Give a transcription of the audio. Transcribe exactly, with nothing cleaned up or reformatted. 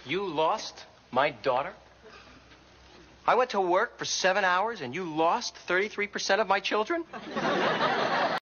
You lost my daughter? I went to work for seven hours and you lost thirty-three percent of my children?